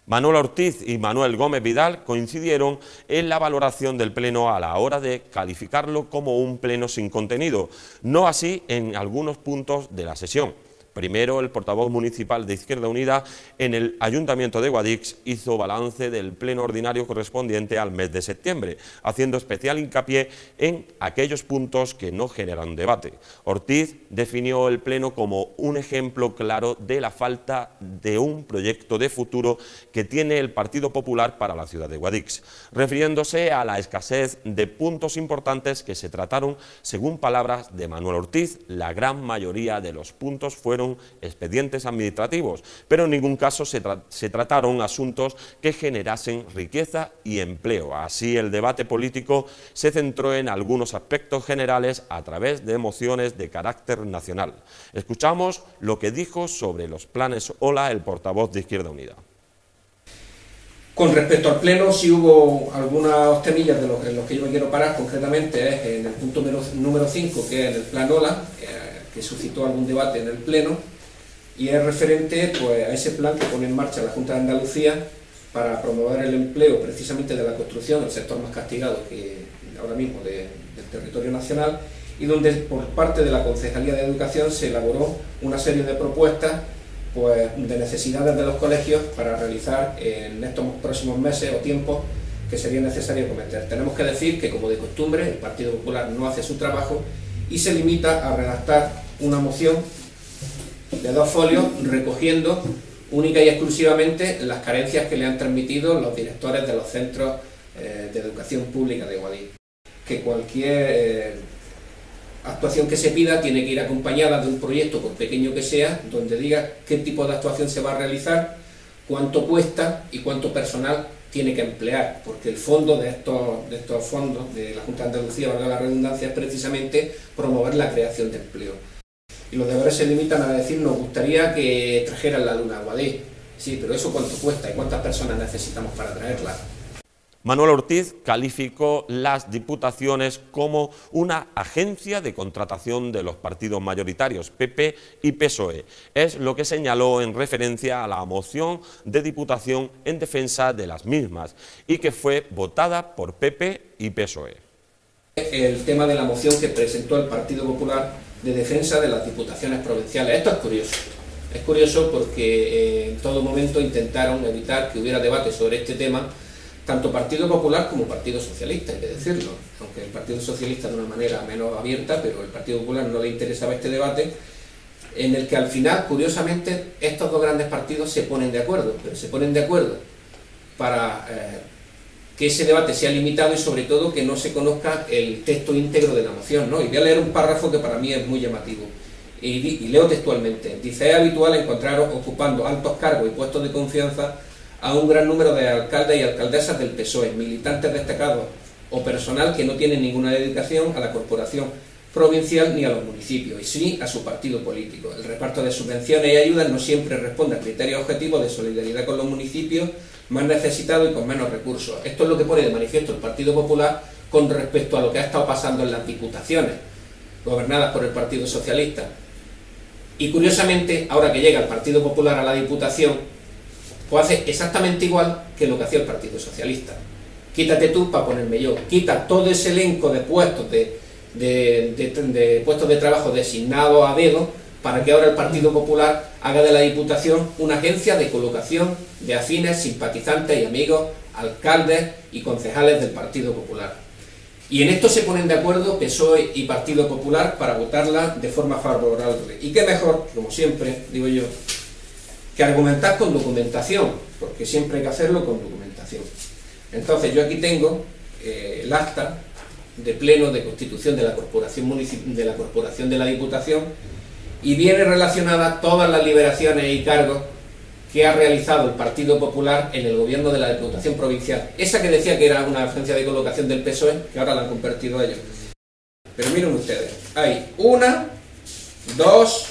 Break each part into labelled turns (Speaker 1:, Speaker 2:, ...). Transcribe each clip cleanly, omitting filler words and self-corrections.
Speaker 1: Manuel Ortiz y Manuel Gómez Vidal coincidieron en la valoración del Pleno a la hora de calificarlo como un pleno sin contenido, no así en algunos puntos de la sesión. Primero, el portavoz municipal de Izquierda Unida en el Ayuntamiento de Guadix hizo balance del pleno ordinario correspondiente al mes de septiembre, haciendo especial hincapié en aquellos puntos que no generan debate. Ortiz definió el pleno como un ejemplo claro de la falta de un proyecto de futuro que tiene el Partido Popular para la ciudad de Guadix, refiriéndose a la escasez de puntos importantes que se trataron. Según palabras de Manuel Ortiz, la gran mayoría de los puntos fueron expedientes administrativos, pero en ningún caso se trataron asuntos que generasen riqueza y empleo. Así, el debate político se centró en algunos aspectos generales a través de mociones de carácter nacional. Escuchamos lo que dijo sobre los planes OLA el portavoz de Izquierda Unida.
Speaker 2: Con respecto al pleno, sí hubo algunas temillas en los que yo me quiero parar, concretamente es en el punto número 5, que es el plan OLA, que suscitó algún debate en el pleno, y es referente pues, a ese plan que pone en marcha la Junta de Andalucía para promover el empleo precisamente de la construcción, el sector más castigado que ahora mismo del territorio nacional, y donde por parte de la Concejalía de Educación se elaboró una serie de propuestas pues, de necesidades de los colegios para realizar en estos próximos meses o tiempos que sería necesario cometer. Tenemos que decir que, como de costumbre, el Partido Popular no hace su trabajo y se limita a redactar una moción de 2 folios recogiendo única y exclusivamente las carencias que le han transmitido los directores de los centros de educación pública de Guadix. Que cualquier actuación que se pida tiene que ir acompañada de un proyecto, por pequeño que sea, donde diga qué tipo de actuación se va a realizar, cuánto cuesta y cuánto personal tiene que emplear, porque el fondo de estos fondos de la Junta de Andalucía, valga la redundancia, es precisamente promover la creación de empleo. Y los deberes se limitan a decir, nos gustaría que trajeran la luna a Guadix. Sí, pero eso cuánto cuesta y cuántas personas necesitamos para traerla.
Speaker 1: Manuel Ortiz calificó las diputaciones como una agencia de contratación de los partidos mayoritarios, PP y PSOE. Es lo que señaló en referencia a la moción de diputación en defensa de las mismas y que fue votada por PP y PSOE.
Speaker 2: El tema de la moción que presentó el Partido Popular de defensa de las diputaciones provinciales. Esto es curioso. Es curioso porque en todo momento intentaron evitar que hubiera debate sobre este tema, tanto Partido Popular como Partido Socialista, hay que decirlo, aunque el Partido Socialista de una manera menos abierta, pero el Partido Popular no le interesaba este debate, en el que al final, curiosamente, estos dos grandes partidos se ponen de acuerdo, pero se ponen de acuerdo para que ese debate sea limitado y sobre todo que no se conozca el texto íntegro de la moción, ¿no? Y voy a leer un párrafo que para mí es muy llamativo, y leo textualmente. Dice: es habitual encontraros ocupando altos cargos y puestos de confianza a un gran número de alcaldes y alcaldesas del PSOE, militantes destacados o personal que no tiene ninguna dedicación a la corporación provincial ni a los municipios, y sí a su partido político. El reparto de subvenciones y ayudas no siempre responde a criterios objetivos de solidaridad con los municipios más necesitados y con menos recursos. Esto es lo que pone de manifiesto el Partido Popular con respecto a lo que ha estado pasando en las diputaciones, gobernadas por el Partido Socialista. Y curiosamente, ahora que llega el Partido Popular a la Diputación, pues hace exactamente igual que lo que hacía el Partido Socialista. Quítate tú para ponerme yo. Quita todo ese elenco de puestos de puestos de trabajo designados a dedo para que ahora el Partido Popular haga de la Diputación una agencia de colocación de afines, simpatizantes y amigos, alcaldes y concejales del Partido Popular. Y en esto se ponen de acuerdo PSOE y Partido Popular para votarla de forma favorable. Y qué mejor, como siempre digo yo, que argumentar con documentación, porque siempre hay que hacerlo con documentación. Entonces yo aquí tengo el acta de pleno de constitución de la corporación de la Diputación, y viene relacionada todas las liberaciones y cargos que ha realizado el Partido Popular en el gobierno de la Diputación Provincial. Esa que decía que era una agencia de colocación del PSOE, que ahora la han convertido ellos. Pero miren ustedes, hay 1, 2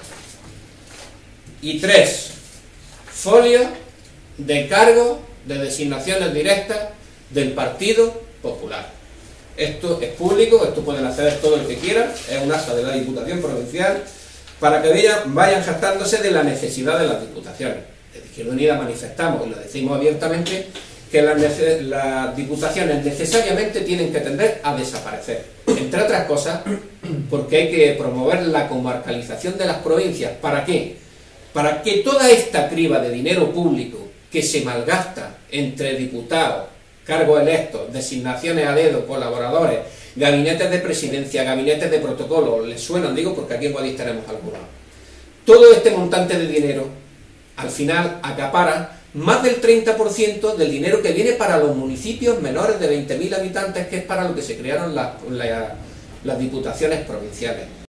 Speaker 2: y 3 folios de cargos de designaciones directas del Partido Popular. Esto es público, esto pueden acceder todo el que quiera, es un acta de la Diputación Provincial, para que vayan jactándose de la necesidad de las diputaciones. desde Izquierda Unida manifestamos y lo decimos abiertamente, que las diputaciones necesariamente tienen que tender a desaparecer, entre otras cosas porque hay que promover la comarcalización de las provincias. ¿Para qué? Para que toda esta criba de dinero público que se malgasta entre diputados, cargos electos, designaciones a dedo, colaboradores, gabinetes de presidencia, gabinetes de protocolo, les suenan, digo, porque aquí en Guadix tenemos algunos. Todo este montante de dinero, al final, acapara más del 30% del dinero que viene para los municipios menores de 20.000 habitantes, que es para lo que se crearon las diputaciones provinciales.